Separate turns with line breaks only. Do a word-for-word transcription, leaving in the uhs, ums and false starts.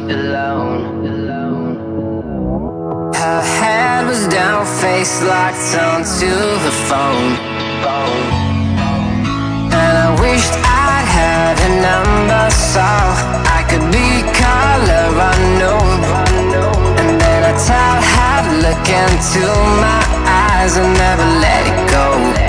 alone, alone. Her head was down, face locked onto her phone, phone. And I wished I'd had a number so I could be color unknown. And then I tell her to look into my eyes and never let it go.